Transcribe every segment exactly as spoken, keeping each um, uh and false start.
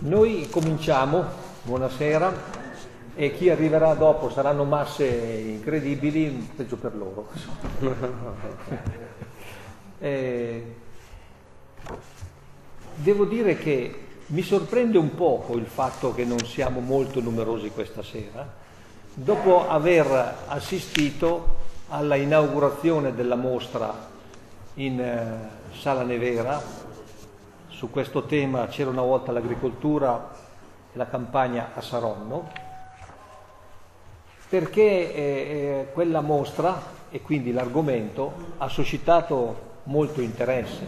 Noi cominciamo, buonasera, e chi arriverà dopo saranno masse incredibili, peggio per loro. eh, devo dire che mi sorprende un poco il fatto che non siamo molto numerosi questa sera, dopo aver assistito alla inaugurazione della mostra in eh, Sala Nevera. Su questo tema c'era una volta l'agricoltura e la campagna a Saronno, perché eh, quella mostra e quindi l'argomento ha suscitato molto interesse.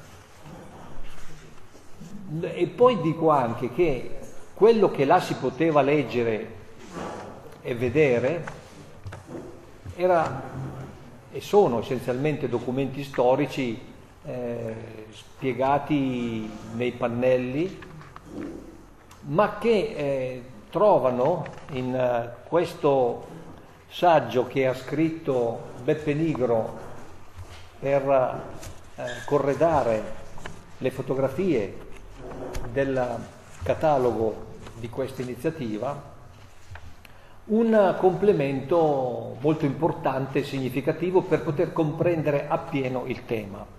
E poi dico anche che quello che là si poteva leggere e vedere era e sono essenzialmente documenti storici Eh, spiegati nei pannelli, ma che eh, trovano in uh, questo saggio che ha scritto Beppe Nigro per uh, corredare le fotografie del catalogo di questa iniziativa, un complemento molto importante e significativo per poter comprendere appieno il tema.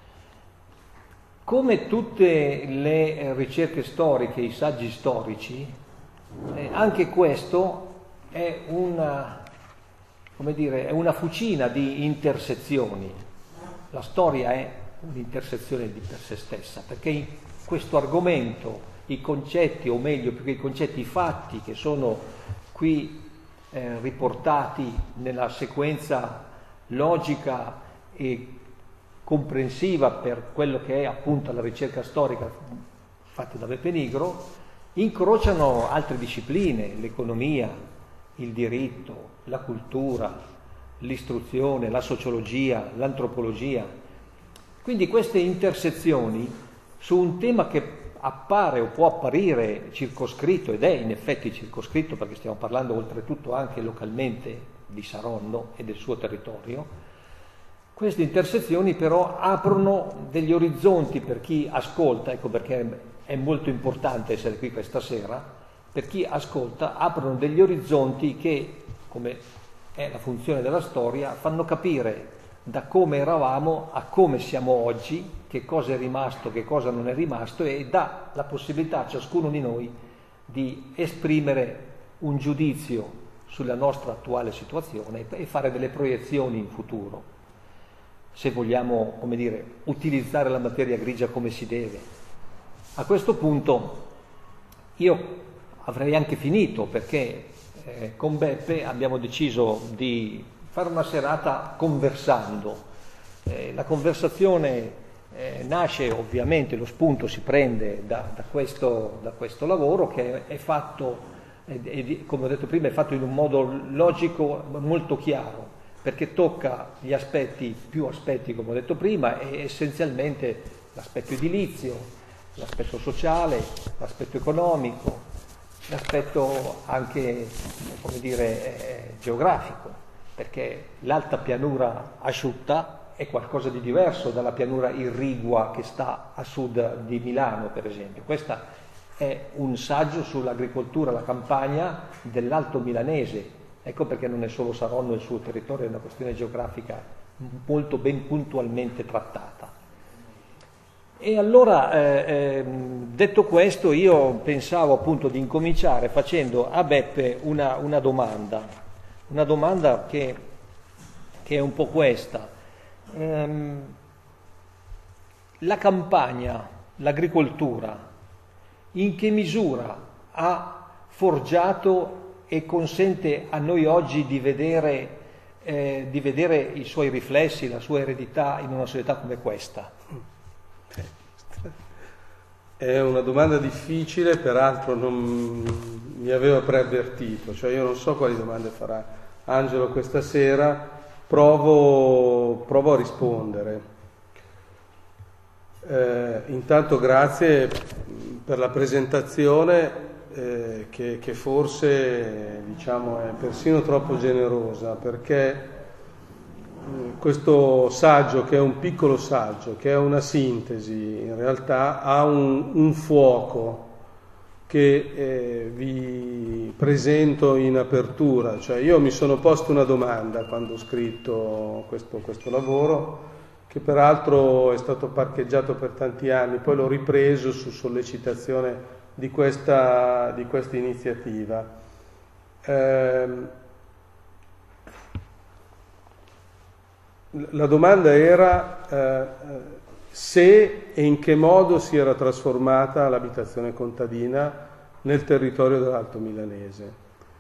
Come tutte le ricerche storiche, i saggi storici, eh, anche questo è una, come dire, è una fucina di intersezioni. La storia è un'intersezione di per sé stessa, perché in questo argomento, i concetti, o meglio, più che i concetti, i fatti che sono qui eh, riportati nella sequenza logica e comprensiva per quello che è appunto la ricerca storica fatta da Beppe Nigro, incrociano altre discipline, l'economia, il diritto, la cultura, l'istruzione, la sociologia, l'antropologia. Quindi queste intersezioni su un tema che appare o può apparire circoscritto, ed è in effetti circoscritto perché stiamo parlando oltretutto anche localmente di Saronno e del suo territorio. Queste intersezioni però aprono degli orizzonti per chi ascolta, ecco perché è molto importante essere qui questa sera, per chi ascolta aprono degli orizzonti che, come è la funzione della storia, fanno capire da come eravamo a come siamo oggi, che cosa è rimasto, che cosa non è rimasto, e dà la possibilità a ciascuno di noi di esprimere un giudizio sulla nostra attuale situazione e fare delle proiezioni in futuro, se vogliamo, come dire, utilizzare la materia grigia come si deve. A questo punto io avrei anche finito, perché eh, con Beppe abbiamo deciso di fare una serata conversando. Eh, la conversazione eh, nasce ovviamente, lo spunto si prende da, da, questo, da questo lavoro che è fatto, eh, come ho detto prima, è fatto in un modo logico molto chiaro, perché tocca gli aspetti, più aspetti come ho detto prima, e essenzialmente l'aspetto edilizio, l'aspetto sociale, l'aspetto economico, l'aspetto anche, come dire, eh, geografico, perché l'alta pianura asciutta è qualcosa di diverso dalla pianura irrigua che sta a sud di Milano, per esempio. Questo è un saggio sull'agricoltura, la campagna dell'Alto Milanese. Ecco perché non è solo Saronno il suo territorio, è una questione geografica molto ben puntualmente trattata. E allora, eh, detto questo, io pensavo appunto di incominciare facendo a Beppe una, una domanda, una domanda che, che è un po' questa. Ehm, la campagna, l'agricoltura, in che misura ha forgiato e consente a noi oggi di vedere, eh, di vedere i suoi riflessi, la sua eredità in una società come questa? È una domanda difficile, peraltro non mi aveva preavvertito, cioè io non so quali domande farà Angelo questa sera, provo, provo a rispondere. Eh, intanto grazie per la presentazione, Eh, che, che forse diciamo è persino troppo generosa, perché eh, questo saggio, che è un piccolo saggio, che è una sintesi, in realtà ha un, un fuoco che eh, vi presento in apertura. Cioè, io mi sono posto una domanda quando ho scritto questo, questo lavoro, che peraltro è stato parcheggiato per tanti anni, poi l'ho ripreso su sollecitazione di questa, di questa iniziativa. Eh, la domanda era eh, se e in che modo si era trasformata l'abitazione contadina nel territorio dell'Alto Milanese.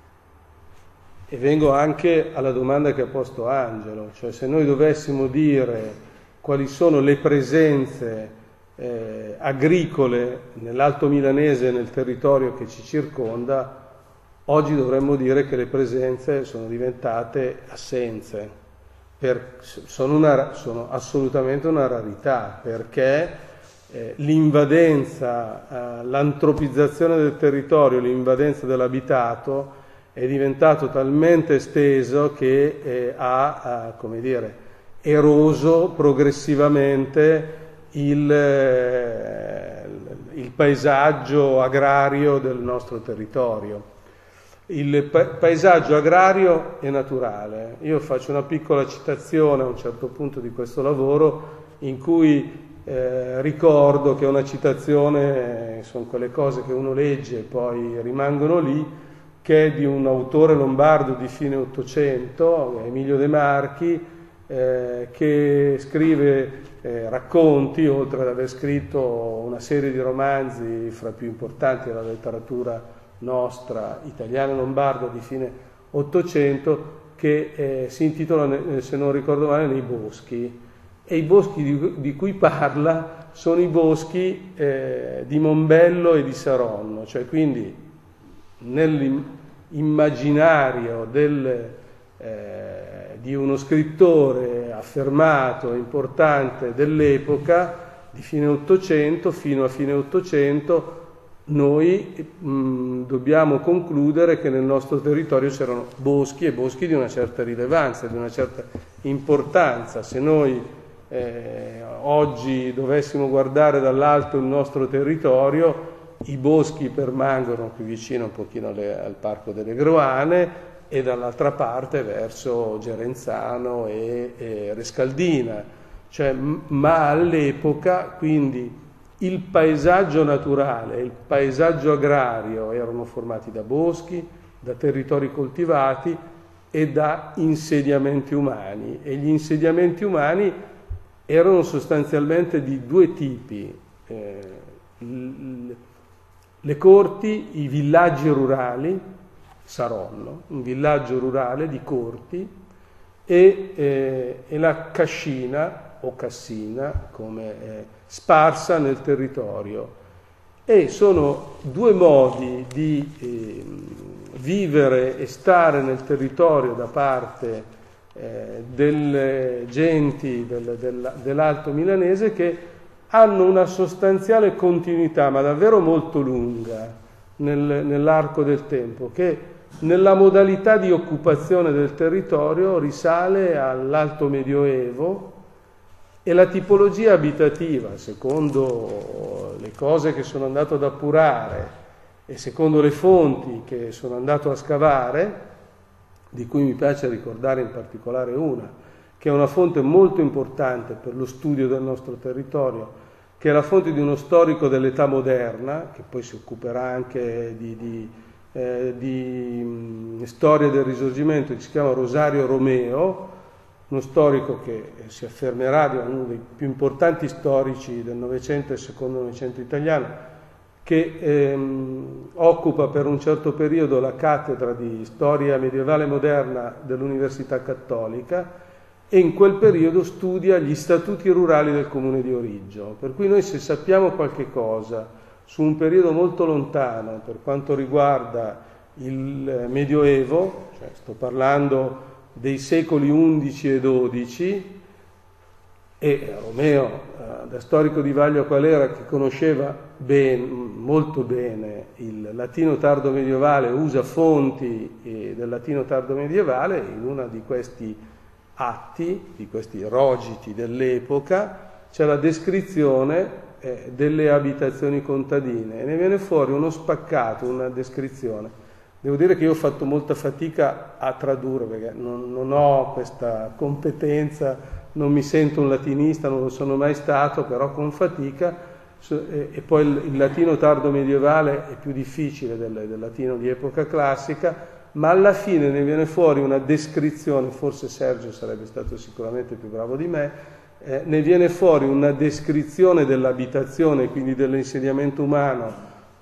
E vengo anche alla domanda che ha posto Angelo, cioè se noi dovessimo dire quali sono le presenze eh, agricole nell'Alto Milanese e nel territorio che ci circonda, oggi dovremmo dire che le presenze sono diventate assenze. Per, sono, una, sono assolutamente una rarità, perché eh, l'invadenza, eh, l'antropizzazione del territorio, l'invadenza dell'abitato è diventato talmente esteso che eh, ha, eh, come dire, eroso progressivamente il, eh, il paesaggio agrario del nostro territorio. Il paesaggio agrario e naturale. Io faccio una piccola citazione a un certo punto di questo lavoro in cui eh, ricordo che una citazione, eh, sono quelle cose che uno legge e poi rimangono lì, che è di un autore lombardo di fine Ottocento, Emilio De Marchi, eh, che scrive eh, racconti, oltre ad aver scritto una serie di romanzi fra i più importanti della letteratura nostra italiana e lombarda di fine Ottocento, che eh, si intitola, se non ricordo male, Nei boschi, e i boschi di, di cui parla sono i boschi eh, di Mombello e di Saronno, cioè quindi nell'immaginario del, eh, di uno scrittore affermato, importante dell'epoca, di fine Ottocento fino a fine Ottocento, noi mh, dobbiamo concludere che nel nostro territorio c'erano boschi e boschi di una certa rilevanza, di una certa importanza. Se noi eh, oggi dovessimo guardare dall'alto il nostro territorio, i boschi permangono qui vicino un pochino alle, al Parco delle Groane e dall'altra parte verso Gerenzano e, e Rescaldina, cioè, ma all'epoca quindi il paesaggio naturale e il paesaggio agrario erano formati da boschi, da territori coltivati e da insediamenti umani, e gli insediamenti umani erano sostanzialmente di due tipi, eh, le corti, i villaggi rurali, Saronno, un villaggio rurale di corti, e, eh, e la cascina o cassina, come eh, sparsa nel territorio. E sono due modi di eh, vivere e stare nel territorio da parte eh, delle genti del, del, dell'Alto Milanese che hanno una sostanziale continuità, ma davvero molto lunga, nel, nell'arco del tempo, che nella modalità di occupazione del territorio risale all'Alto Medioevo, e la tipologia abitativa, secondo le cose che sono andato ad appurare e secondo le fonti che sono andato a scavare, di cui mi piace ricordare in particolare una, che è una fonte molto importante per lo studio del nostro territorio, che è la fonte di uno storico dell'età moderna, che poi si occuperà anche di, di, eh, di mh, storia del Risorgimento, che si chiama Rosario Romeo, uno storico che si affermerà di uno dei più importanti storici del Novecento e secondo Novecento italiano, che ehm, occupa per un certo periodo la cattedra di storia medievale moderna dell'Università Cattolica, e in quel periodo studia gli statuti rurali del comune di Origgio. Per cui noi, se sappiamo qualche cosa su un periodo molto lontano per quanto riguarda il Medioevo, cioè sto parlando dei secoli undici e dodici, e Romeo, eh, da storico di Vaglio Qualera, che conosceva ben, molto bene il latino tardo medievale, usa fonti eh, del latino tardo medievale, in uno di questi atti, di questi rogiti dell'epoca, c'è la descrizione eh, delle abitazioni contadine e ne viene fuori uno spaccato, una descrizione. Devo dire che io ho fatto molta fatica a tradurre perché non, non ho questa competenza, non mi sento un latinista, non lo sono mai stato, però con fatica, e, e poi il, il latino tardo medievale è più difficile del, del latino di epoca classica, ma alla fine ne viene fuori una descrizione, forse Sergio sarebbe stato sicuramente più bravo di me, eh, ne viene fuori una descrizione dell'abitazione, quindi dell'insediamento umano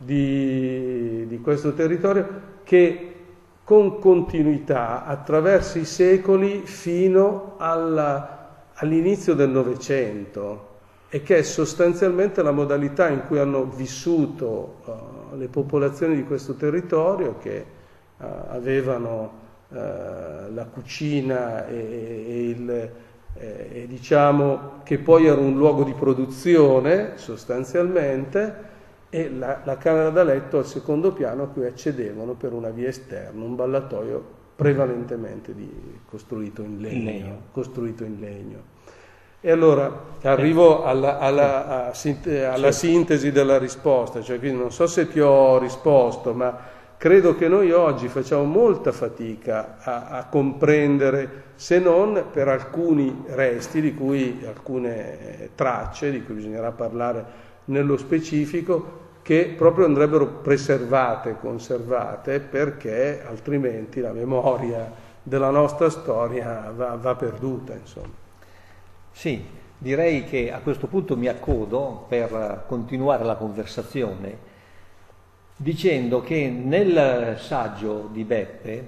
di, di questo territorio, che con continuità attraverso i secoli fino alla, all'inizio del Novecento, e che è sostanzialmente la modalità in cui hanno vissuto uh, le popolazioni di questo territorio, che uh, avevano uh, la cucina e, e il eh, e diciamo che poi era un luogo di produzione sostanzialmente, e la, la camera da letto al secondo piano a cui accedevano per una via esterna, un ballatoio prevalentemente di, costruito in legno, in legno. Costruito in legno. E allora arrivo alla, alla, a, alla sintesi della risposta, cioè quindi non so se ti ho risposto, ma credo che noi oggi facciamo molta fatica a, a comprendere, se non per alcuni resti, di cui alcune tracce, di cui bisognerà parlare nello specifico, che proprio andrebbero preservate, conservate, perché altrimenti la memoria della nostra storia va, va perduta, insomma. Sì, direi che a questo punto mi accodo per continuare la conversazione dicendo che nel saggio di Beppe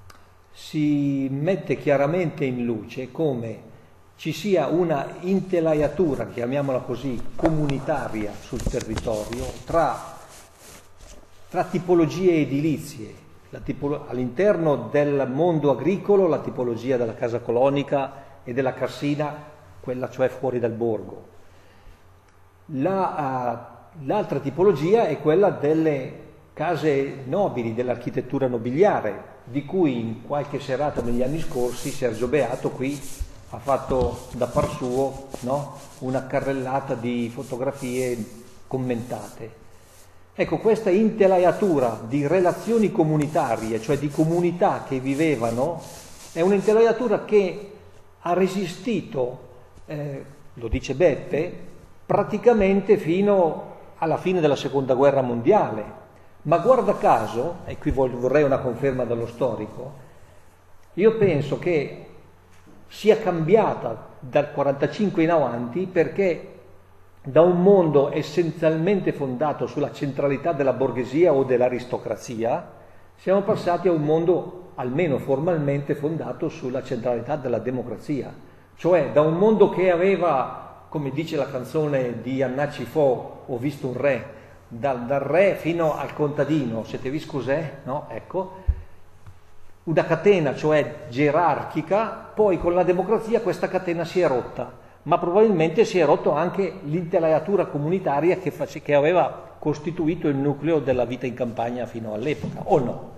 si mette chiaramente in luce come ci sia una intelaiatura, chiamiamola così, comunitaria sul territorio tra, tra tipologie edilizie. La tipolo- all'interno del mondo agricolo la tipologia della casa colonica e della cassina, quella cioè fuori dal borgo. La, uh, l'altra tipologia è quella delle case nobili, dell'architettura nobiliare, di cui in qualche serata negli anni scorsi Sergio Beato qui ha fatto da par suo, no? Una carrellata di fotografie commentate. Ecco, questa intelaiatura di relazioni comunitarie, cioè di comunità che vivevano, è un'intelaiatura che ha resistito, eh, lo dice Beppe, praticamente fino alla fine della Seconda Guerra Mondiale. Ma guarda caso, e qui vorrei una conferma dallo storico, io penso che sia cambiata dal quarantacinque in avanti, perché da un mondo essenzialmente fondato sulla centralità della borghesia o dell'aristocrazia siamo passati a un mondo almeno formalmente fondato sulla centralità della democrazia, cioè da un mondo che aveva, come dice la canzone di Annacci Fo, Ho visto un re, dal, dal re fino al contadino, siete vi scusè? No? Ecco, una catena, cioè gerarchica, poi con la democrazia questa catena si è rotta, ma probabilmente si è rotto anche l'intelaiatura comunitaria che, face, che aveva costituito il nucleo della vita in campagna fino all'epoca, o no?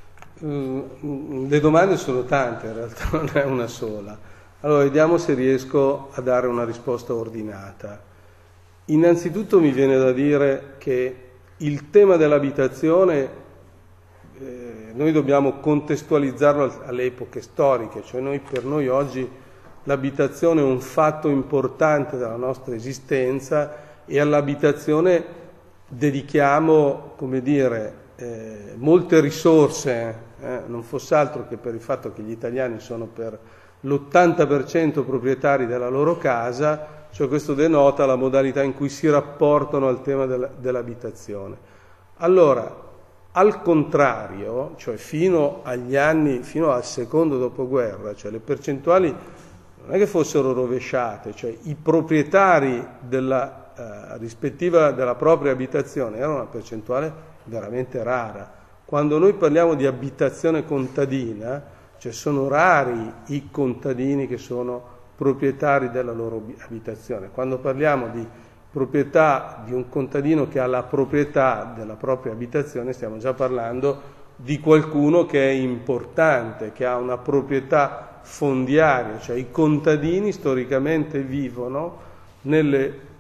Uh, le domande sono tante, in realtà non è una sola. Allora, vediamo se riesco a dare una risposta ordinata. Innanzitutto mi viene da dire che il tema dell'abitazione Eh, noi dobbiamo contestualizzarlo alle epoche storiche, cioè noi, per noi oggi l'abitazione è un fatto importante della nostra esistenza e all'abitazione dedichiamo, come dire, eh, molte risorse, eh, non fosse altro che per il fatto che gli italiani sono per l'ottanta per cento proprietari della loro casa, cioè questo denota la modalità in cui si rapportano al tema della, dell'abitazione. Allora, al contrario, cioè fino agli anni, fino al secondo dopoguerra, cioè le percentuali non è che fossero rovesciate, cioè i proprietari della eh, rispettiva della propria abitazione era una percentuale veramente rara. Quando noi parliamo di abitazione contadina, cioè sono rari i contadini che sono proprietari della loro abitazione. Quando parliamo di proprietà di un contadino che ha la proprietà della propria abitazione, stiamo già parlando di qualcuno che è importante, che ha una proprietà fondiaria, cioè i contadini storicamente vivono nelle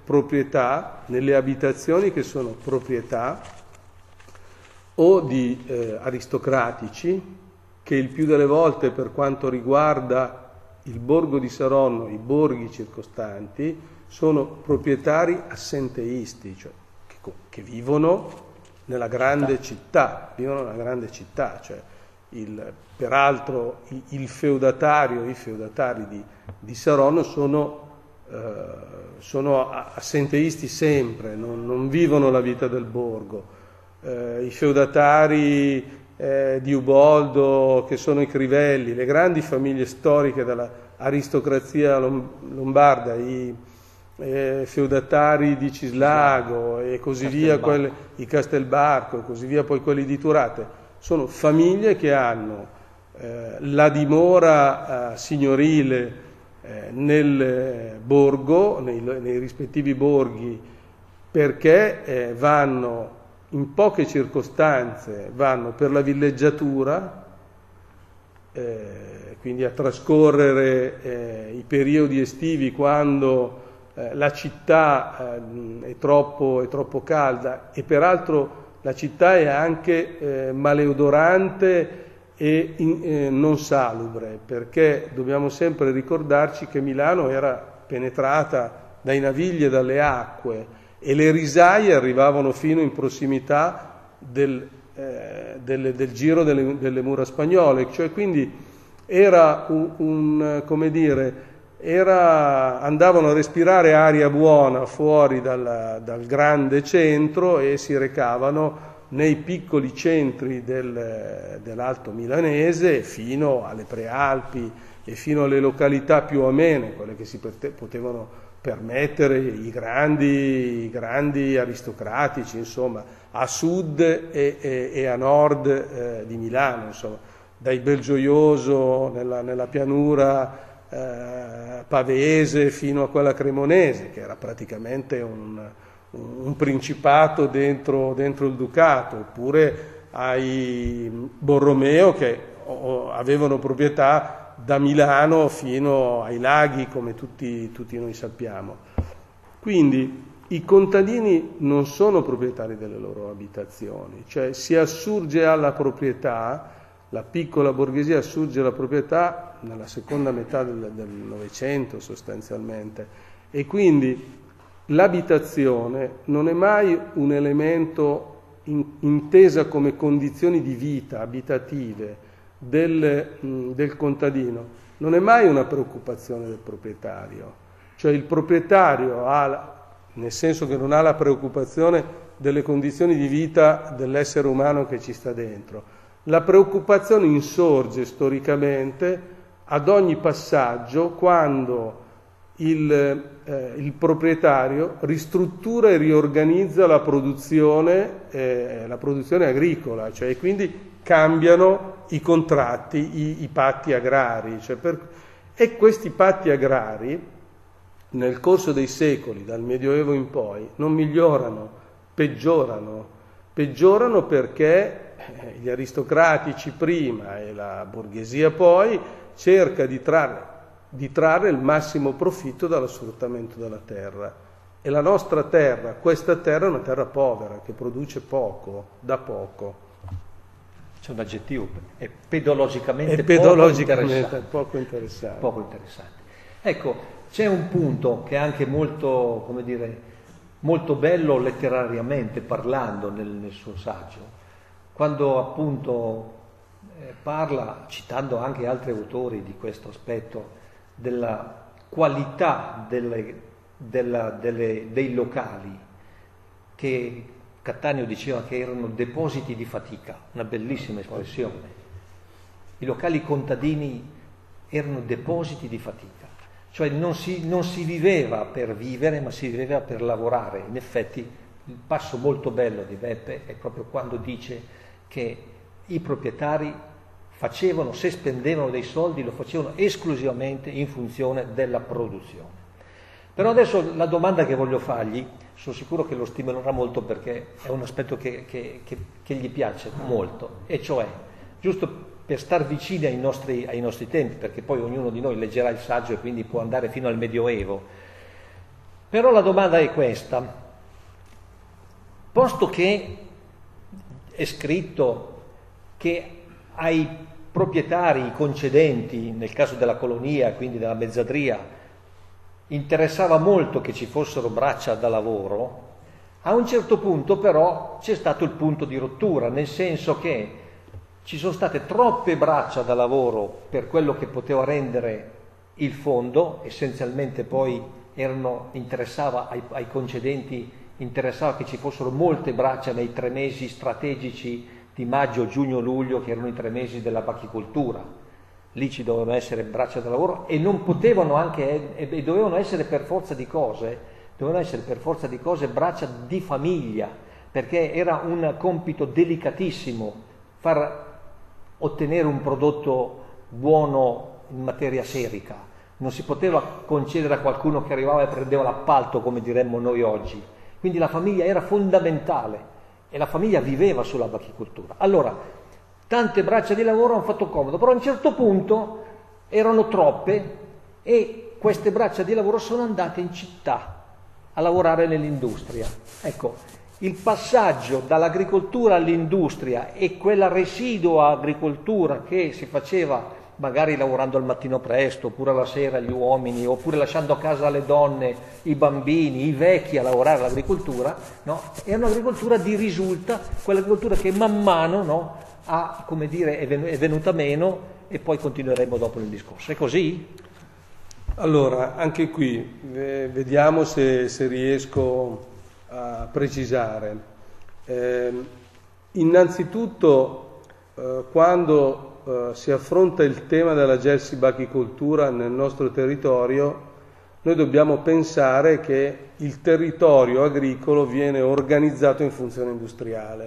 proprietà, nelle abitazioni che sono proprietà o di eh, aristocratici, che il più delle volte, per quanto riguarda il borgo di Saronno, i borghi circostanti, sono proprietari assenteisti, cioè che, che vivono nella grande città, vivono nella grande città, cioè il, peraltro il, il feudatario, i feudatari di, di Saronno sono, eh, sono assenteisti sempre, non, non vivono la vita del borgo. Eh, I feudatari Eh, di Uboldo, che sono i Crivelli, le grandi famiglie storiche dell'aristocrazia lombarda, i eh, feudatari di Cislago e così via, quelle, i Castelbarco e così via, poi quelli di Turate, sono famiglie che hanno eh, la dimora eh, signorile eh, nel borgo, nei, nei rispettivi borghi, perché eh, vanno in poche circostanze, vanno per la villeggiatura, eh, quindi a trascorrere eh, i periodi estivi quando eh, la città eh, è, troppo, è troppo calda, e peraltro la città è anche eh, maleodorante e in, eh, non salubre, perché dobbiamo sempre ricordarci che Milano era penetrata dai navigli e dalle acque, e le risaie arrivavano fino in prossimità del, eh, del, del giro delle, delle mura spagnole, cioè quindi era un, un come dire, era, andavano a respirare aria buona fuori dal, dal grande centro e si recavano nei piccoli centri del, dell'Alto Milanese fino alle Prealpi e fino alle località più amene, quelle che si potevano permettere i grandi, i grandi aristocratici, insomma, a sud e, e, e a nord eh, di Milano, insomma, dai Belgioioso nella, nella pianura eh, pavese fino a quella cremonese, che era praticamente un, un principato dentro, dentro il ducato, oppure ai Borromeo, che o, avevano proprietà da Milano fino ai laghi, come tutti, tutti noi sappiamo. Quindi i contadini non sono proprietari delle loro abitazioni, cioè si assurge alla proprietà, la piccola borghesia assurge alla proprietà nella seconda metà del, del Novecento sostanzialmente, e quindi l'abitazione non è mai un elemento in, intesa come condizioni di vita abitative Del, del contadino, non è mai una preoccupazione del proprietario, cioè il proprietario ha, nel senso che non ha la preoccupazione delle condizioni di vita dell'essere umano che ci sta dentro. La preoccupazione insorge storicamente ad ogni passaggio quando il, eh, il proprietario ristruttura e riorganizza la produzione, eh, la produzione agricola, cioè quindi cambiano i contratti, i, i patti agrari, cioè per, e questi patti agrari nel corso dei secoli, dal Medioevo in poi, non migliorano, peggiorano, peggiorano perché gli aristocratici prima e la borghesia poi cerca di trarre, di trarre il massimo profitto dallo sfruttamento della terra. E la nostra terra, questa terra è una terra povera, che produce poco, da poco. C'è un aggettivo, è pedologicamente, è pedologicamente poco interessante. Poco interessante. Poco interessante. Ecco, c'è un punto che è anche molto, come dire, molto bello letterariamente parlando nel, nel suo saggio, quando appunto eh, parla, citando anche altri autori di questo aspetto, della qualità delle, della, delle, dei locali che Cattaneo diceva che erano depositi di fatica, una bellissima espressione. I locali contadini erano depositi di fatica, cioè non si, non si viveva per vivere, ma si viveva per lavorare. In effetti il passo molto bello di Beppe è proprio quando dice che i proprietari facevano, se spendevano dei soldi, lo facevano esclusivamente in funzione della produzione. Però adesso la domanda che voglio fargli, sono sicuro che lo stimolerà molto perché è un aspetto che, che, che, che gli piace molto, e cioè, giusto per star vicini ai nostri, ai nostri tempi, perché poi ognuno di noi leggerà il saggio e quindi può andare fino al Medioevo, Però la domanda è questa: posto che è scritto che ai proprietari, i concedenti, nel caso della colonia, quindi della mezzadria, interessava molto che ci fossero braccia da lavoro, a un certo punto però c'è stato il punto di rottura, nel senso che ci sono state troppe braccia da lavoro per quello che poteva rendere il fondo, essenzialmente poi erano, interessava ai, ai concedenti, interessava che ci fossero molte braccia nei tre mesi strategici di maggio, giugno, luglio, che erano i tre mesi della bachicoltura. Lì ci dovevano essere braccia da lavoro e non potevano anche, e dovevano essere per forza di cose, dovevano essere per forza di cose braccia di famiglia, perché era un compito delicatissimo far ottenere un prodotto buono in materia serica. Non si poteva concedere a qualcuno che arrivava e prendeva l'appalto, come diremmo noi oggi. Quindi la famiglia era fondamentale e la famiglia viveva sulla bachicoltura. Allora, tante braccia di lavoro hanno fatto comodo, però a un certo punto erano troppe e queste braccia di lavoro sono andate in città a lavorare nell'industria. Ecco, il passaggio dall'agricoltura all'industria e quella residua agricoltura che si faceva magari lavorando al mattino presto, oppure alla sera gli uomini, oppure lasciando a casa le donne, i bambini, i vecchi a lavorare all'agricoltura, no? È un'agricoltura di risulta, quell'agricoltura che man mano, no, ha, come dire, è venuta meno, e poi continueremo dopo nel discorso. È così? Allora, anche qui eh, vediamo se, se riesco a precisare. Eh, innanzitutto, eh, quando Uh, si affronta il tema della gelsibachicoltura nel nostro territorio, noi dobbiamo pensare che il territorio agricolo viene organizzato in funzione industriale.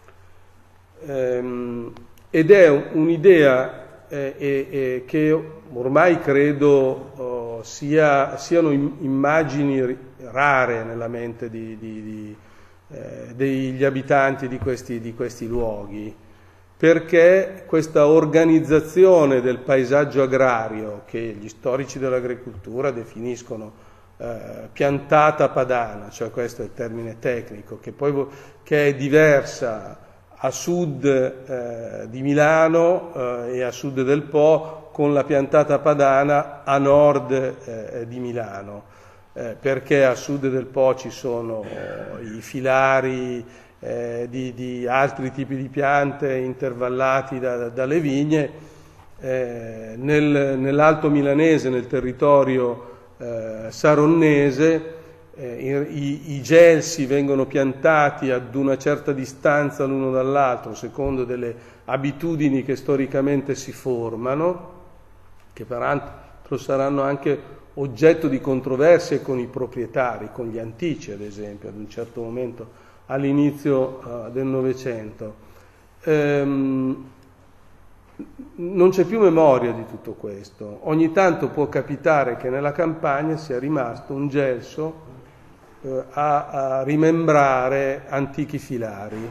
Ehm, ed è un, un'idea eh, eh, eh, che ormai credo oh, sia, siano im- immagini rare nella mente di, di, di, eh, degli abitanti di questi, di questi luoghi. Perché questa organizzazione del paesaggio agrario, che gli storici dell'agricoltura definiscono eh, piantata padana, cioè questo è il termine tecnico, che poi che è diversa a sud eh, di Milano eh, e a sud del Po, con la piantata padana a nord eh, di Milano, eh, perché a sud del Po ci sono eh, i filari Eh, di, di altri tipi di piante intervallati da, dalle vigne. Eh, nel, nell'Alto Milanese, nel territorio eh, saronnese, eh, i, i gelsi vengono piantati ad una certa distanza l'uno dall'altro, secondo delle abitudini che storicamente si formano, che peraltro saranno anche oggetto di controversie con i proprietari, con gli antici ad esempio, ad un certo momento all'inizio uh, del Novecento. Ehm, non c'è più memoria di tutto questo. Ogni tanto può capitare che nella campagna sia rimasto un gelso uh, a, a rimembrare antichi filari.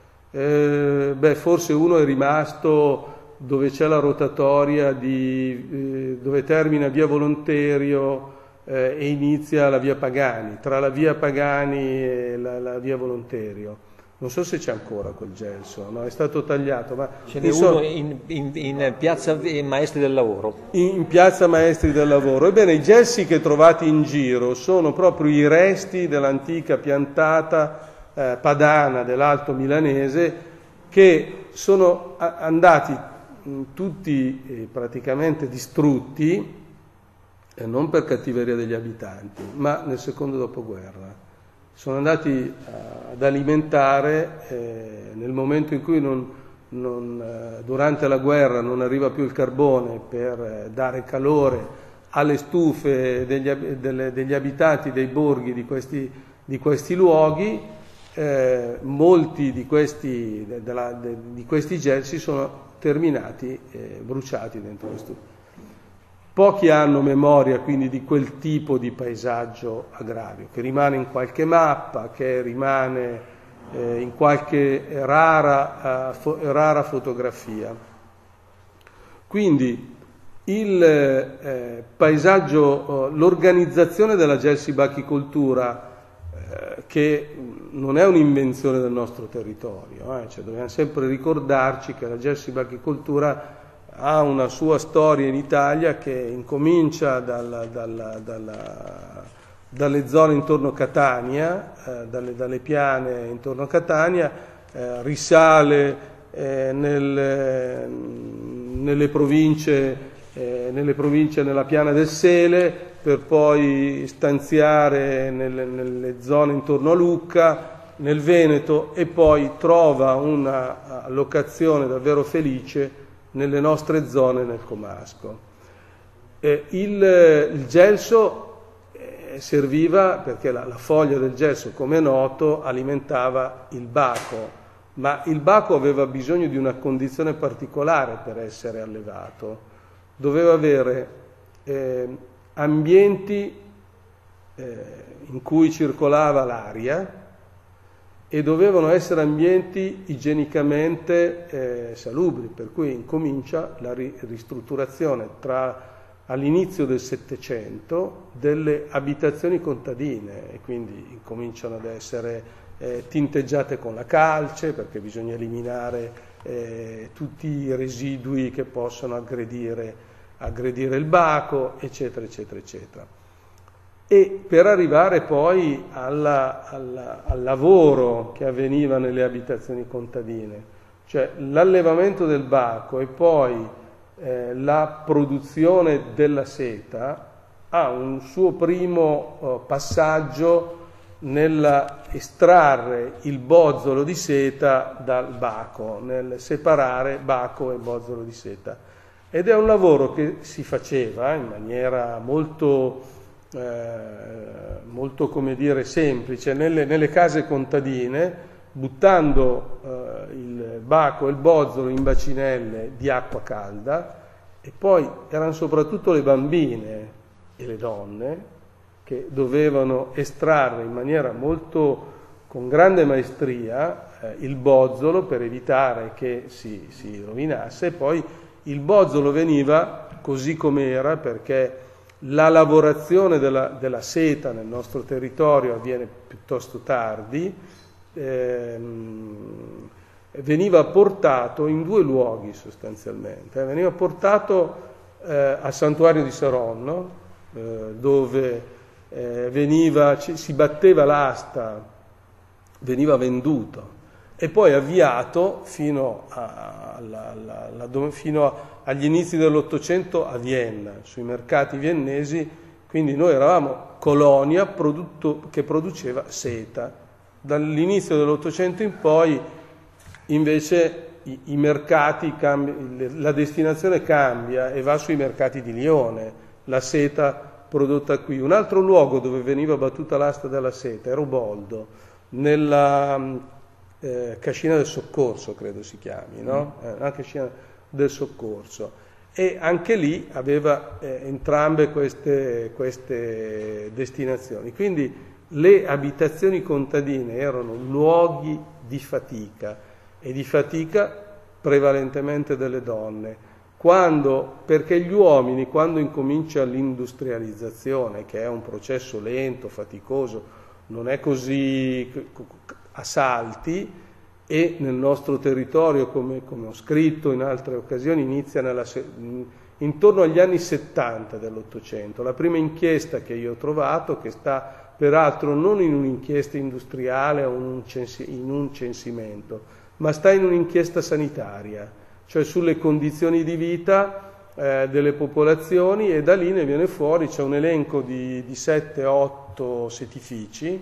Eh, beh, forse uno è rimasto dove c'è la rotatoria di, eh, dove termina via Volonterio Eh, e inizia la via Pagani, tra la via Pagani e la, la via Volonterio. Non so se c'è ancora quel gelso, no? È stato tagliato. Ma ce n'è uno in, in, in piazza Maestri del Lavoro. In, in piazza Maestri del Lavoro. Ebbene, i gelsi che trovate in giro sono proprio i resti dell'antica piantata eh, padana dell'Alto Milanese, che sono a, andati mh, tutti eh, praticamente distrutti, e non per cattiveria degli abitanti, ma nel secondo dopoguerra. Sono andati uh, ad alimentare, eh, nel momento in cui non, non, uh, durante la guerra non arriva più il carbone per uh, dare calore alle stufe degli, delle, degli abitanti dei borghi di questi, di questi luoghi, eh, molti di questi, de, de la, de, di questi gelsi sono terminati eh, bruciati dentro le stufe. Pochi hanno memoria quindi di quel tipo di paesaggio agrario, che rimane in qualche mappa, che rimane eh, in qualche rara, uh, fo- rara fotografia. Quindi il eh, paesaggio, l'organizzazione della gelsibachicoltura, eh, che non è un'invenzione del nostro territorio, eh, cioè dobbiamo sempre ricordarci che la gelsibachicoltura ha una sua storia in Italia che incomincia dalla, dalla, dalla, dalle zone intorno a Catania, eh, dalle, dalle piane intorno a Catania, eh, risale eh, nel, nelle province Eh, nelle province, nella piana del Sele, per poi stanziare nelle, nelle zone intorno a Lucca, nel Veneto, e poi trova una allocazione davvero felice nelle nostre zone nel Comasco. Eh, il, il gelso eh, serviva perché la, la foglia del gelso, come è noto, alimentava il baco, ma il baco aveva bisogno di una condizione particolare per essere allevato. Doveva avere eh, ambienti eh, in cui circolava l'aria e dovevano essere ambienti igienicamente eh, salubri, per cui incomincia la ri- ristrutturazione tra all'inizio del Settecento delle abitazioni contadine, e quindi incominciano ad essere eh, tinteggiate con la calce, perché bisogna eliminare Eh, tutti i residui che possono aggredire, aggredire il baco, eccetera, eccetera, eccetera. E per arrivare poi alla, alla, al lavoro che avveniva nelle abitazioni contadine, cioè l'allevamento del baco e poi eh, la produzione della seta, ha un suo primo eh, passaggio nella estrarre il bozzolo di seta dal baco, nel separare baco e bozzolo di seta. Ed è un lavoro che si faceva in maniera molto, eh, molto come dire, semplice, nelle, nelle case contadine, buttando eh, il baco e il bozzolo in bacinelle di acqua calda, e poi erano soprattutto le bambine e le donne che dovevano estrarre in maniera molto, con grande maestria, eh, il bozzolo per evitare che si, si rovinasse, e poi il bozzolo veniva così com'era, perché la lavorazione della, della seta nel nostro territorio avviene piuttosto tardi, ehm, veniva portato in due luoghi sostanzialmente. Veniva portato eh, al santuario di Saronno, eh, dove Eh, veniva, ci, si batteva l'asta, veniva venduto e poi avviato fino, a, alla, alla, alla, fino a, agli inizi dell'Ottocento a Vienna, sui mercati viennesi. Quindi noi eravamo colonia produtto, che produceva seta. Dall'inizio dell'Ottocento in poi invece i, i mercati cambi, la destinazione cambia e va sui mercati di Lione, la seta prodotta qui. Un altro luogo dove veniva battuta l'asta della seta era Uboldo, nella eh, Cascina del Soccorso, credo si chiami, no? Eh, la Cascina del Soccorso. E anche lì aveva eh, entrambe queste, queste destinazioni. Quindi le abitazioni contadine erano luoghi di fatica, e di fatica prevalentemente delle donne. Quando, perché gli uomini, quando incomincia l'industrializzazione, che è un processo lento, faticoso, non è così a salti, e nel nostro territorio, come, come ho scritto in altre occasioni, inizia nella, intorno agli anni settanta dell'Ottocento. La prima inchiesta che io ho trovato, che sta peraltro non in un'inchiesta industriale o in un censimento, ma sta in un'inchiesta sanitaria, cioè sulle condizioni di vita eh, delle popolazioni, e da lì ne viene fuori, c'è un elenco di, di sette otto setifici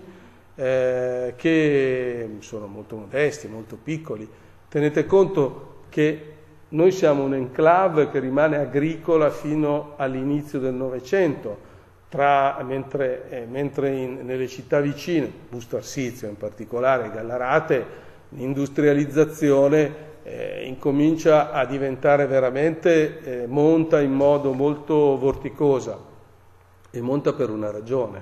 eh, che sono molto modesti, molto piccoli. Tenete conto che noi siamo un'enclave che rimane agricola fino all'inizio del Novecento, tra, mentre, eh, mentre in, nelle città vicine, Busto Arsizio in particolare, Gallarate, l'industrializzazione Eh, incomincia a diventare veramente, eh, monta in modo molto vorticosa, e monta per una ragione,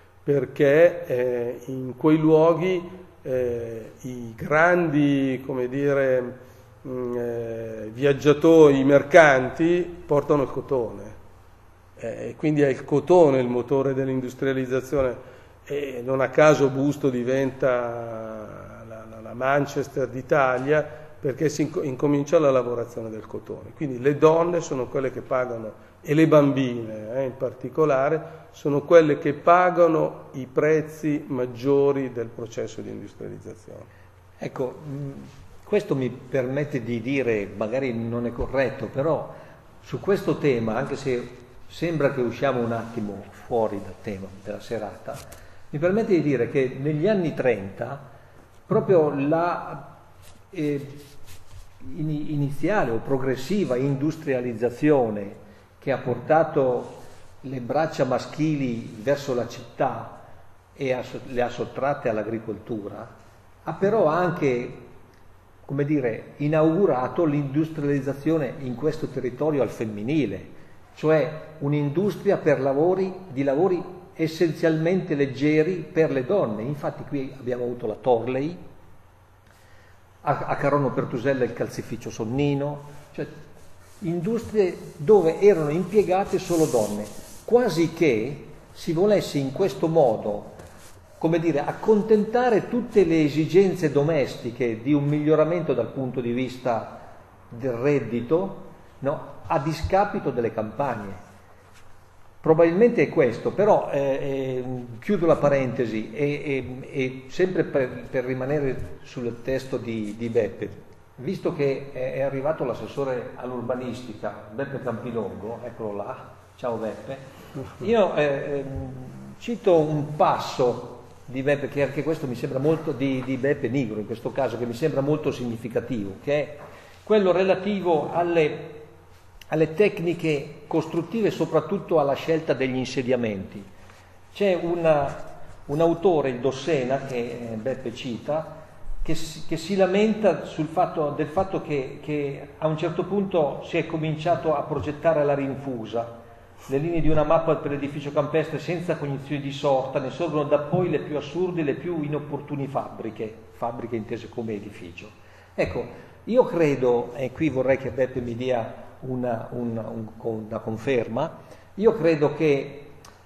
perché eh, in quei luoghi eh, i grandi, come dire, mh, eh, viaggiatori, i mercanti portano il cotone, e eh, quindi è il cotone il motore dell'industrializzazione, e non a caso Busto diventa la, la, la Manchester d'Italia, perché si inco- incomincia la lavorazione del cotone. Quindi le donne sono quelle che pagano, e le bambine eh, in particolare, sono quelle che pagano i prezzi maggiori del processo di industrializzazione. Ecco, questo mi permette di dire, magari non è corretto, però su questo tema, anche se sembra che usciamo un attimo fuori dal tema della serata, mi permette di dire che negli anni trenta proprio la eh, iniziale o progressiva industrializzazione che ha portato le braccia maschili verso la città e ha, le ha sottratte all'agricoltura, ha però anche, come dire, inaugurato l'industrializzazione in questo territorio al femminile, cioè un'industria per lavori, di lavori essenzialmente leggeri per le donne. Infatti qui abbiamo avuto la Torley, a, a Carono Pertusella il calzificio Sonnino, cioè industrie dove erano impiegate solo donne, quasi che si volesse in questo modo, come dire, accontentare tutte le esigenze domestiche di un miglioramento dal punto di vista del reddito, no? A discapito delle campagne. Probabilmente è questo, però eh, eh, chiudo la parentesi e, e, e sempre per, per rimanere sul testo di, di Beppe, visto che è, è arrivato l'assessore all'urbanistica, Beppe Campilongo, eccolo là, ciao Beppe, io eh, cito un passo di Beppe, che anche questo mi sembra molto, di, di Beppe Nigro in questo caso, che mi sembra molto significativo, che è quello relativo alle alle tecniche costruttive e soprattutto alla scelta degli insediamenti. C'è una, un autore, il Dossena, che Beppe cita, che si, che si lamenta sul fatto, del fatto che, che a un certo punto si è cominciato a progettare la rinfusa, le linee di una mappa per l'edificio campestre senza cognizione di sorta, ne sorgono da poi le più assurde, le più inopportune fabbriche, fabbriche intese come edificio. Ecco, io credo, e qui vorrei che Beppe mi dia Una, una, un, una conferma, io credo che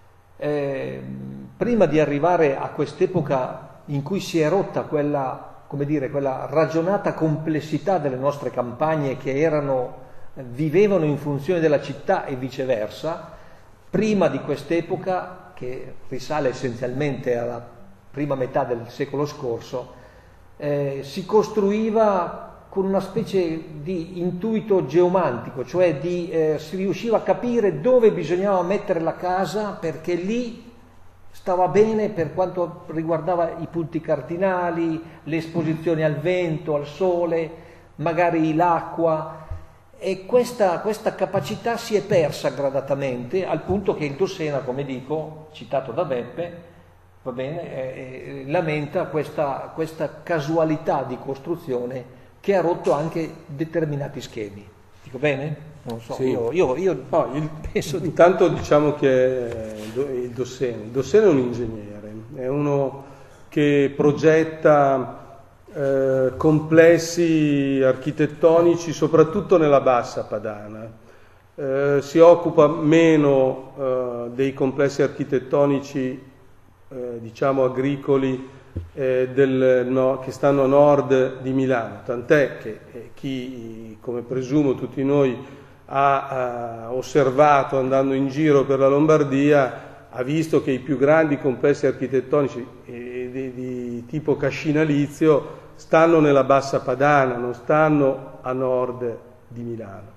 eh, prima di arrivare a quest'epoca in cui si è rotta quella, come dire, quella ragionata complessità delle nostre campagne che erano, vivevano in funzione della città e viceversa, prima di quest'epoca, che risale essenzialmente alla prima metà del secolo scorso, eh, si costruiva con una specie di intuito geomantico, cioè di, eh, si riusciva a capire dove bisognava mettere la casa perché lì stava bene per quanto riguardava i punti cardinali, le esposizioni al vento, al sole, magari l'acqua, e questa, questa capacità si è persa gradatamente al punto che il Dossena, come dico, citato da Beppe, va bene, eh, lamenta questa, questa casualità di costruzione che ha rotto anche determinati schemi. Dico bene? Non so, sì. io, io, io no, il, penso di... Intanto diciamo che il Dossena, il Dossena è un ingegnere, è uno che progetta eh, complessi architettonici soprattutto nella bassa padana. Eh, si occupa meno eh, dei complessi architettonici eh, diciamo agricoli Eh, del, no, che stanno a nord di Milano, tant'è che eh, chi, come presumo tutti noi, ha, ha osservato andando in giro per la Lombardia, ha visto che i più grandi complessi architettonici eh, di, di tipo cascinalizio stanno nella bassa padana, non stanno a nord di Milano.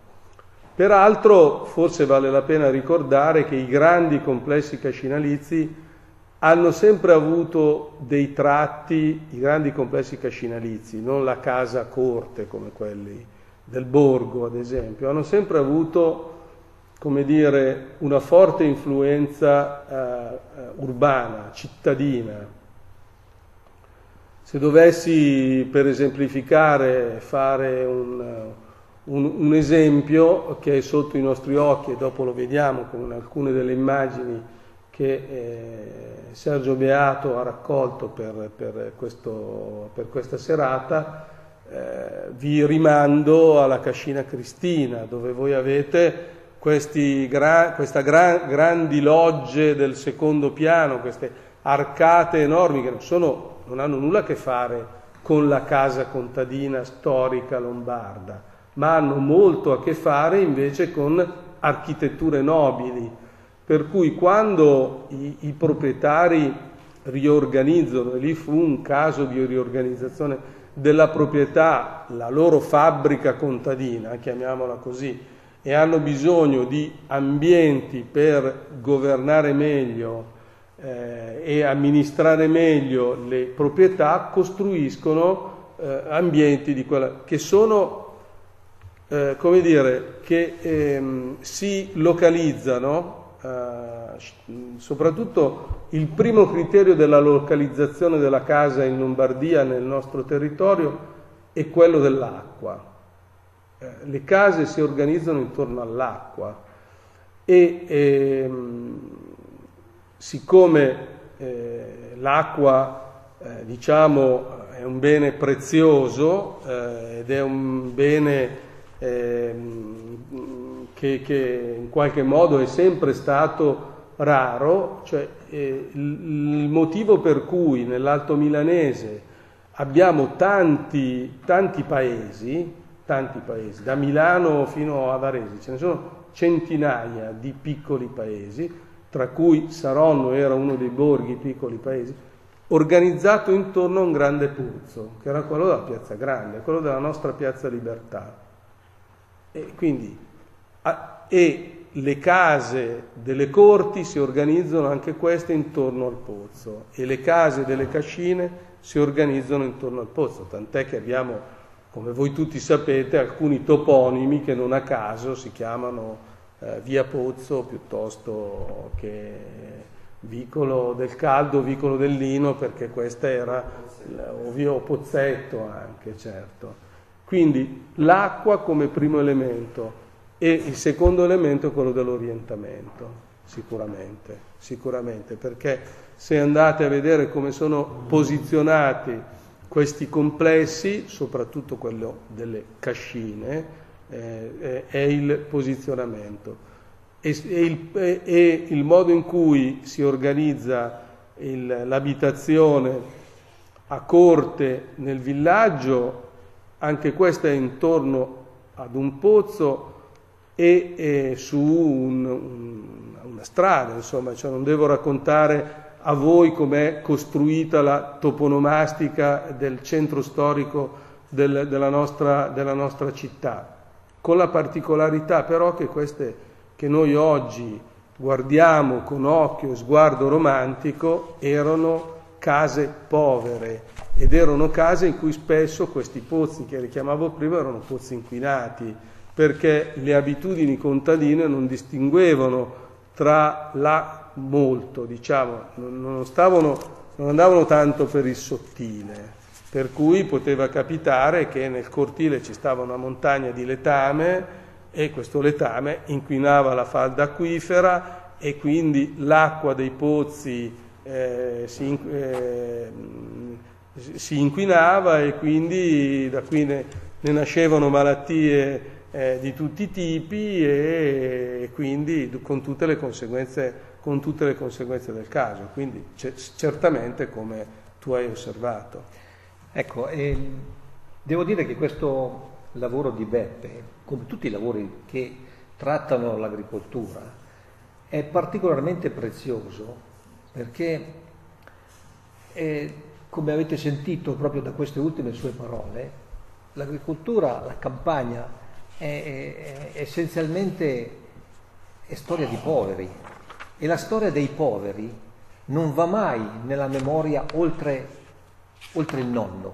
Peraltro forse vale la pena ricordare che i grandi complessi cascinalizi hanno sempre avuto dei tratti, i grandi complessi cascinalizi, non la casa corte come quelli del borgo ad esempio, hanno sempre avuto, come dire, una forte influenza uh, urbana, cittadina. Se dovessi, per esemplificare, fare un, un, un esempio che è sotto i nostri occhi e dopo lo vediamo con alcune delle immagini che eh, Sergio Beato ha raccolto per, per, questo, per questa serata, eh, vi rimando alla Cascina Cristina, dove voi avete questi gra- questa gra- grandi logge del secondo piano, queste arcate enormi che non, sono, non hanno nulla a che fare con la casa contadina storica lombarda, ma hanno molto a che fare invece con architetture nobili, per cui quando i, i proprietari riorganizzano, e lì fu un caso di riorganizzazione della proprietà, la loro fabbrica contadina, chiamiamola così, e hanno bisogno di ambienti per governare meglio eh, e amministrare meglio le proprietà, costruiscono eh, ambienti di quella, che sono, eh, come dire, che ehm, si localizzano, eh, soprattutto il primo criterio della localizzazione della casa in Lombardia, nel nostro territorio, è quello dell'acqua. Le case si organizzano intorno all'acqua e ehm, siccome eh, l'acqua eh, diciamo è un bene prezioso eh, ed è un bene eh, che, che in qualche modo è sempre stato raro, cioè eh, il, il motivo per cui nell'Alto Milanese abbiamo tanti, tanti paesi tanti paesi, da Milano fino a Varese, ce ne sono centinaia di piccoli paesi, tra cui Saronno era uno dei borghi piccoli paesi, organizzato intorno a un grande pozzo, che era quello della Piazza Grande, quello della nostra Piazza Libertà. E quindi a, e le case delle corti si organizzano anche queste intorno al pozzo e le case delle cascine si organizzano intorno al pozzo, tant'è che abbiamo, come voi tutti sapete, alcuni toponimi che non a caso si chiamano eh, Via Pozzo piuttosto che Vicolo del Caldo, Vicolo del Lino, perché questa era, ovvio, Pozzetto anche, certo. Quindi l'acqua come primo elemento e il secondo elemento è quello dell'orientamento, sicuramente, sicuramente, perché se andate a vedere come sono posizionati questi complessi, soprattutto quello delle cascine, eh, è il posizionamento e, e, il, e il modo in cui si organizza il, l'abitazione a corte nel villaggio, anche questa è intorno ad un pozzo e, e su un, un, una strada, insomma, cioè non devo raccontare a voi com'è costruita la toponomastica del centro storico del, della, nostra, della nostra città, con la particolarità però che queste che noi oggi guardiamo con occhio e sguardo romantico erano case povere ed erano case in cui spesso questi pozzi che richiamavo prima erano pozzi inquinati, perché le abitudini contadine non distinguevano tra la molto, diciamo, non, stavano, non andavano tanto per il sottile, per cui poteva capitare che nel cortile ci stava una montagna di letame e questo letame inquinava la falda acquifera e quindi l'acqua dei pozzi eh, si, eh, si inquinava e quindi da qui ne, ne nascevano malattie eh, di tutti i tipi e, e quindi con tutte le conseguenze con tutte le conseguenze del caso, quindi c- certamente come tu hai osservato. Ecco, eh, devo dire che questo lavoro di Beppe, come tutti i lavori che trattano l'agricoltura, è particolarmente prezioso perché, eh, come avete sentito proprio da queste ultime sue parole, l'agricoltura, la campagna è, è essenzialmente è storia di poveri. E la storia dei poveri non va mai nella memoria oltre, oltre il nonno.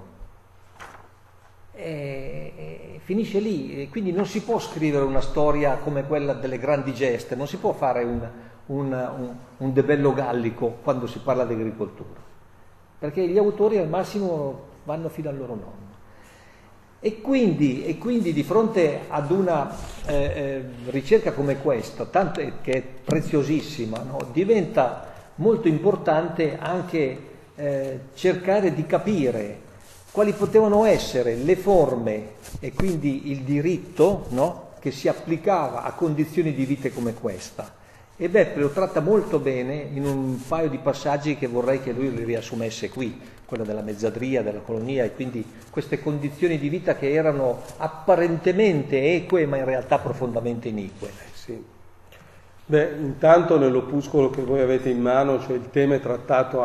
E, e finisce lì, e quindi non si può scrivere una storia come quella delle grandi geste, non si può fare un, un, un, un De Bello Gallico quando si parla di agricoltura, perché gli autori al massimo vanno fino al loro nonno. E quindi, e quindi di fronte ad una eh, eh, ricerca come questa, tanto è, che è preziosissima, no? Diventa molto importante anche eh, cercare di capire quali potevano essere le forme e quindi il diritto, no? Che si applicava a condizioni di vita come questa. E Beppe lo tratta molto bene in un paio di passaggi che vorrei che lui li riassumesse qui, quello della mezzadria, della colonia, e quindi queste condizioni di vita che erano apparentemente eque ma in realtà profondamente inique. Sì. Beh, intanto nell'opuscolo che voi avete in mano, cioè il tema è trattato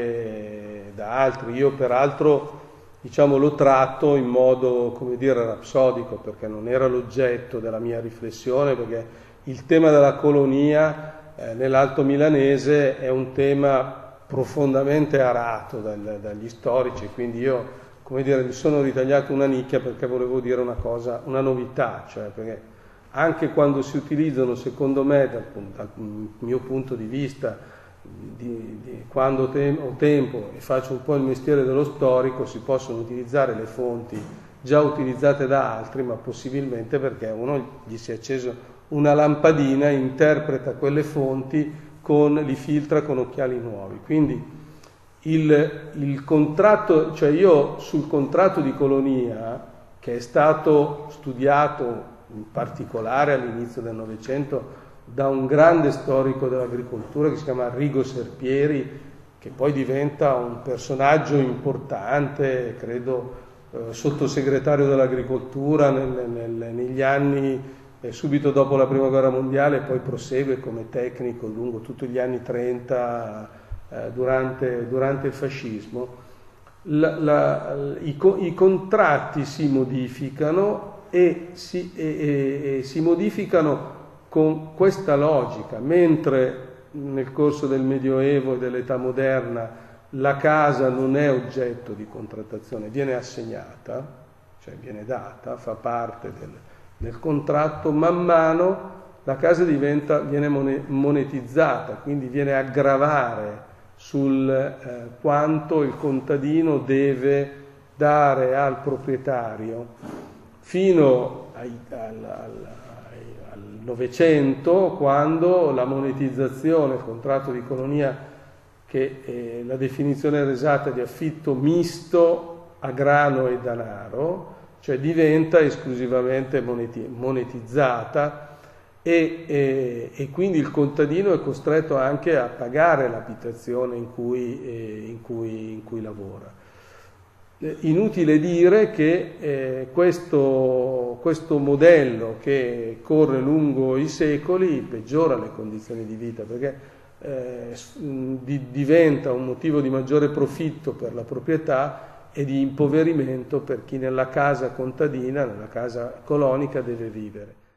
anche da altri. Io peraltro diciamo lo tratto in modo, come dire, rapsodico, perché non era l'oggetto della mia riflessione, perché il tema della colonia eh, nell'Alto Milanese è un tema profondamente arato dal, dagli storici, quindi io, come dire, mi sono ritagliato una nicchia perché volevo dire una cosa, una novità, cioè perché anche quando si utilizzano, secondo me, dal, dal mio punto di vista, di, di, quando te, ho tempo e faccio un po' il mestiere dello storico, si possono utilizzare le fonti già utilizzate da altri, ma possibilmente perché uno gli si è acceso una lampadina, interpreta quelle fonti, con, li filtra con occhiali nuovi. Quindi il, il contratto, cioè io sul contratto di colonia, che è stato studiato in particolare all'inizio del Novecento da un grande storico dell'agricoltura che si chiama Arrigo Serpieri, che poi diventa un personaggio importante, credo eh, sottosegretario dell'agricoltura nel, nel, negli anni eh, subito dopo la prima guerra mondiale, e poi prosegue come tecnico lungo tutti gli anni trenta eh, durante, durante il fascismo. La, la, i, i contratti si modificano e si, e, e, e si modificano con questa logica, mentre nel corso del Medioevo e dell'età moderna la casa non è oggetto di contrattazione, viene assegnata, cioè viene data, fa parte del, del contratto, man mano la casa diventa, viene monetizzata, quindi viene a gravare sul eh, quanto il contadino deve dare al proprietario, fino ai, al, al, al Novecento, quando la monetizzazione, il contratto di colonia, che è la definizione era esatta di affitto misto a grano e denaro, cioè diventa esclusivamente moneti, monetizzata e, e, e quindi il contadino è costretto anche a pagare l'abitazione in cui, eh, in cui, in cui lavora. Inutile dire che eh, questo, questo modello che corre lungo i secoli peggiora le condizioni di vita, perché eh, di, diventa un motivo di maggiore profitto per la proprietà e di impoverimento per chi nella casa contadina, nella casa colonica deve vivere.